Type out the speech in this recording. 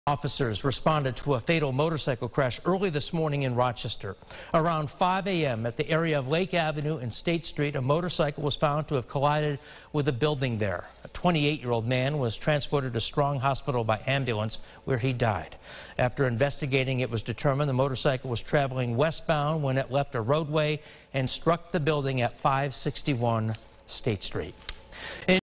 Officers responded to a fatal motorcycle crash early this morning in Rochester. Around 5 a.m. at the area of Lake Avenue and State Street, a motorcycle was found to have collided with a building there. A 28-year-old man was transported to Strong Hospital by ambulance, where he died. After investigating, it was determined the motorcycle was traveling westbound when it left a roadway and struck the building at 561 State Street.